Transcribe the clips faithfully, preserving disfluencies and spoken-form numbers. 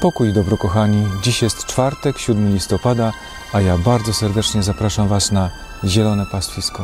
Pokój i dobro, kochani. Dziś jest czwartek, siódmego listopada, a ja bardzo serdecznie zapraszam Was na Zielone Pastwisko.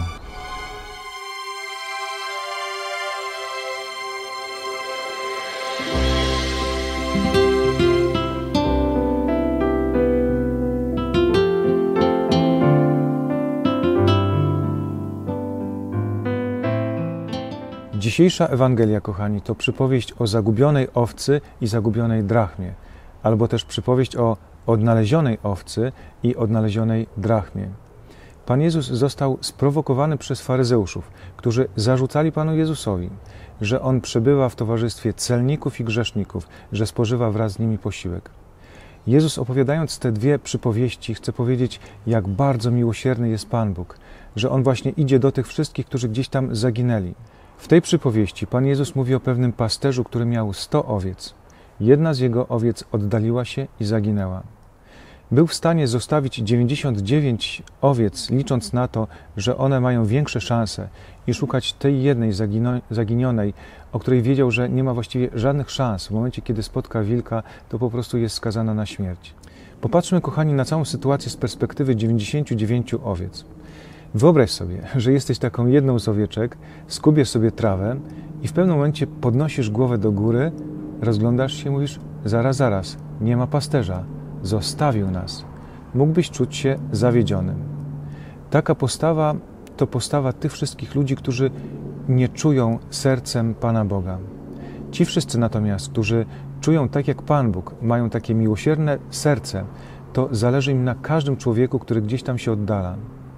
Dzisiejsza Ewangelia, kochani, to przypowieść o zagubionej owcy i zagubionej drachmie, albo też przypowieść o odnalezionej owcy i odnalezionej drachmie. Pan Jezus został sprowokowany przez faryzeuszów, którzy zarzucali Panu Jezusowi, że On przebywa w towarzystwie celników i grzeszników, że spożywa wraz z nimi posiłek. Jezus, opowiadając te dwie przypowieści, chce powiedzieć, jak bardzo miłosierny jest Pan Bóg, że On właśnie idzie do tych wszystkich, którzy gdzieś tam zaginęli. W tej przypowieści Pan Jezus mówi o pewnym pasterzu, który miał sto owiec. Jedna z jego owiec oddaliła się i zaginęła. Był w stanie zostawić dziewięćdziesiąt dziewięć owiec, licząc na to, że one mają większe szanse, i szukać tej jednej zaginionej, o której wiedział, że nie ma właściwie żadnych szans. W momencie, kiedy spotka wilka, to po prostu jest skazana na śmierć. Popatrzmy, kochani, na całą sytuację z perspektywy dziewięćdziesięciu dziewięciu owiec. Wyobraź sobie, że jesteś taką jedną z owieczek, skubiesz sobie trawę i w pewnym momencie podnosisz głowę do góry, rozglądasz się i mówisz: zaraz, zaraz, nie ma pasterza, zostawił nas. Mógłbyś czuć się zawiedzionym. Taka postawa to postawa tych wszystkich ludzi, którzy nie czują sercem Pana Boga. Ci wszyscy natomiast, którzy czują tak jak Pan Bóg, mają takie miłosierne serce, to zależy im na każdym człowieku, który gdzieś tam się oddala.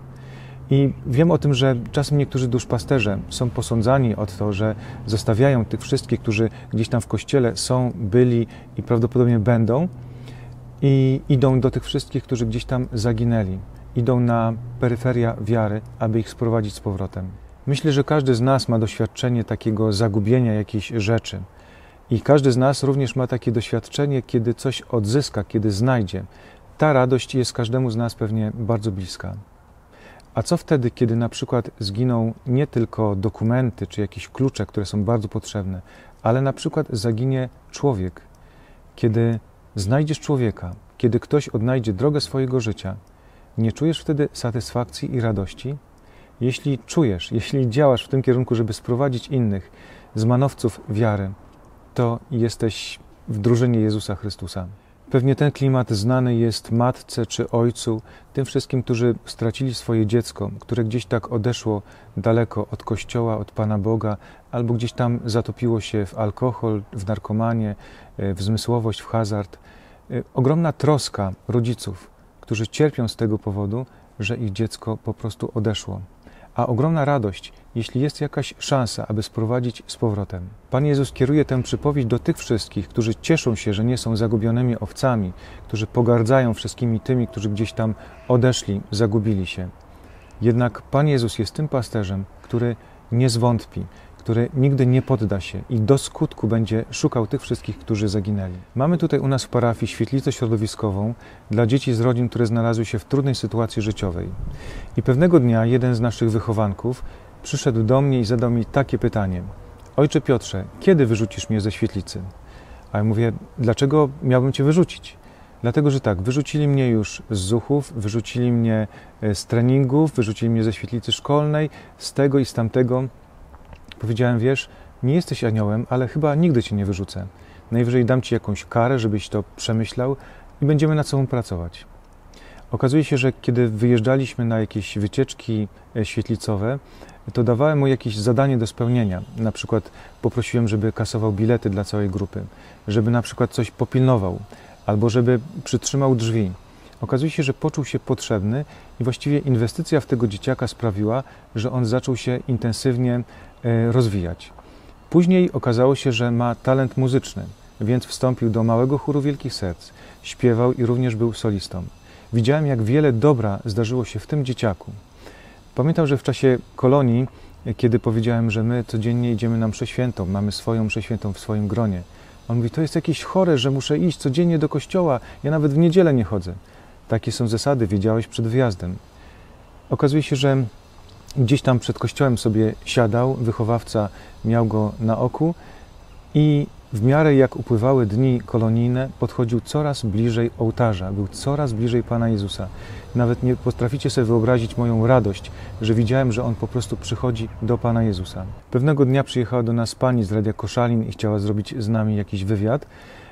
I wiem o tym, że czasem niektórzy duszpasterze są posądzani o to, że zostawiają tych wszystkich, którzy gdzieś tam w Kościele są, byli i prawdopodobnie będą, i idą do tych wszystkich, którzy gdzieś tam zaginęli. Idą na peryferia wiary, aby ich sprowadzić z powrotem. Myślę, że każdy z nas ma doświadczenie takiego zagubienia jakiejś rzeczy. I każdy z nas również ma takie doświadczenie, kiedy coś odzyska, kiedy znajdzie. Ta radość jest każdemu z nas pewnie bardzo bliska. A co wtedy, kiedy na przykład zginą nie tylko dokumenty czy jakieś klucze, które są bardzo potrzebne, ale na przykład zaginie człowiek? Kiedy znajdziesz człowieka, kiedy ktoś odnajdzie drogę swojego życia, nie czujesz wtedy satysfakcji i radości? Jeśli czujesz, jeśli działasz w tym kierunku, żeby sprowadzić innych z manowców wiary, to jesteś w drużynie Jezusa Chrystusa. Pewnie ten klimat znany jest matce czy ojcu, tym wszystkim, którzy stracili swoje dziecko, które gdzieś tak odeszło daleko od Kościoła, od Pana Boga, albo gdzieś tam zatopiło się w alkohol, w narkomanię, w zmysłowość, w hazard. Ogromna troska rodziców, którzy cierpią z tego powodu, że ich dziecko po prostu odeszło. A ogromna radość, jeśli jest jakaś szansa, aby sprowadzić z powrotem. Pan Jezus kieruje tę przypowieść do tych wszystkich, którzy cieszą się, że nie są zagubionymi owcami, którzy pogardzają wszystkimi tymi, którzy gdzieś tam odeszli, zagubili się. Jednak Pan Jezus jest tym pasterzem, który nie zwątpi, który nigdy nie podda się i do skutku będzie szukał tych wszystkich, którzy zaginęli. Mamy tutaj u nas w parafii świetlicę środowiskową dla dzieci z rodzin, które znalazły się w trudnej sytuacji życiowej. I pewnego dnia jeden z naszych wychowanków przyszedł do mnie i zadał mi takie pytanie: Ojcze Piotrze, kiedy wyrzucisz mnie ze świetlicy? A ja mówię: dlaczego miałbym Cię wyrzucić? Dlatego, że tak, wyrzucili mnie już z zuchów, wyrzucili mnie z treningów, wyrzucili mnie ze świetlicy szkolnej, z tego i z tamtego. Powiedziałem: wiesz, nie jesteś aniołem, ale chyba nigdy Cię nie wyrzucę. Najwyżej dam Ci jakąś karę, żebyś to przemyślał i będziemy nad sobą pracować. Okazuje się, że kiedy wyjeżdżaliśmy na jakieś wycieczki świetlicowe, to dawałem mu jakieś zadanie do spełnienia. Na przykład poprosiłem, żeby kasował bilety dla całej grupy, żeby na przykład coś popilnował, albo żeby przytrzymał drzwi. Okazuje się, że poczuł się potrzebny i właściwie inwestycja w tego dzieciaka sprawiła, że on zaczął się intensywnie rozwijać. Później okazało się, że ma talent muzyczny, więc wstąpił do Małego Chóru Wielkich Serc, śpiewał i również był solistą. Widziałem, jak wiele dobra zdarzyło się w tym dzieciaku. Pamiętam, że w czasie kolonii, kiedy powiedziałem, że my codziennie idziemy na mszę świętą, mamy swoją mszę świętą w swoim gronie, on mówi: to jest jakieś chore, że muszę iść codziennie do kościoła, ja nawet w niedzielę nie chodzę. Takie są zasady, wiedziałeś przed wyjazdem. Okazuje się, że gdzieś tam przed kościołem sobie siadał, wychowawca miał go na oku i w miarę jak upływały dni kolonijne, podchodził coraz bliżej ołtarza, był coraz bliżej Pana Jezusa. Nawet nie potraficie sobie wyobrazić moją radość, że widziałem, że On po prostu przychodzi do Pana Jezusa. Pewnego dnia przyjechała do nas pani z Radia Koszalin i chciała zrobić z nami jakiś wywiad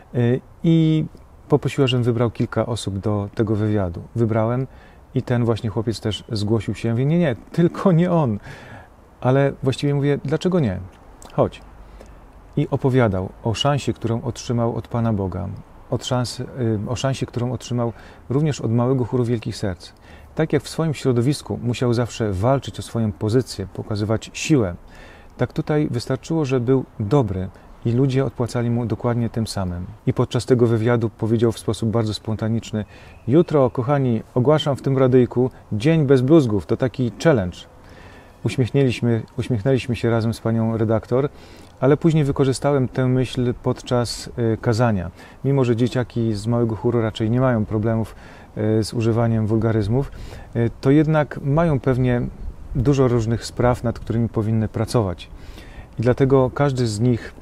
i poprosiła, żebym wybrał kilka osób do tego wywiadu. Wybrałem i ten właśnie chłopiec też zgłosił się. Ja mówię, nie, nie, tylko nie on. Ale właściwie mówię, dlaczego nie? Chodź. I opowiadał o szansie, którą otrzymał od Pana Boga, od szans, o szansie, którą otrzymał również od Małego Chóru Wielkich Serc. Tak jak w swoim środowisku musiał zawsze walczyć o swoją pozycję, pokazywać siłę, tak tutaj wystarczyło, że był dobry i ludzie odpłacali mu dokładnie tym samym. I podczas tego wywiadu powiedział w sposób bardzo spontaniczny: jutro, kochani, ogłaszam w tym radyjku Dzień bez bluzgów, to taki challenge. Uśmiechnęliśmy, uśmiechnęliśmy się razem z panią redaktor, ale później wykorzystałem tę myśl podczas kazania. Mimo że dzieciaki z Małego Chóru raczej nie mają problemów z używaniem wulgaryzmów, to jednak mają pewnie dużo różnych spraw, nad którymi powinny pracować. I dlatego każdy z nich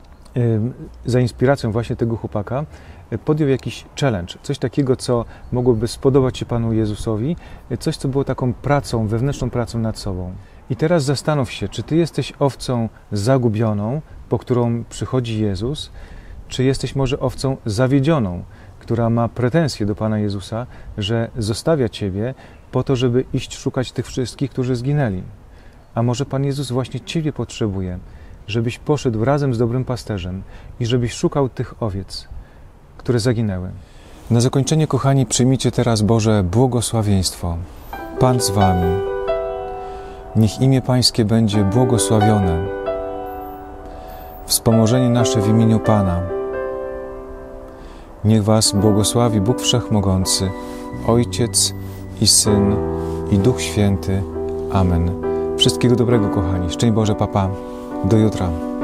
za inspiracją właśnie tego chłopaka podjął jakiś challenge, coś takiego, co mogłoby spodobać się Panu Jezusowi, coś, co było taką pracą, wewnętrzną pracą nad sobą. I teraz zastanów się, czy Ty jesteś owcą zagubioną, po którą przychodzi Jezus, czy jesteś może owcą zawiedzioną, która ma pretensje do Pana Jezusa, że zostawia Ciebie po to, żeby iść szukać tych wszystkich, którzy zginęli. A może Pan Jezus właśnie Ciebie potrzebuje, żebyś poszedł razem z dobrym pasterzem i żebyś szukał tych owiec, które zaginęły. Na zakończenie, kochani, przyjmijcie teraz Boże błogosławieństwo. Pan z Wami. Niech imię Pańskie będzie błogosławione. Wspomożenie nasze w imieniu Pana. Niech Was błogosławi Bóg Wszechmogący, Ojciec i Syn i Duch Święty. Amen. Wszystkiego dobrego, kochani. Szczęść Boże, papa. Do jutra.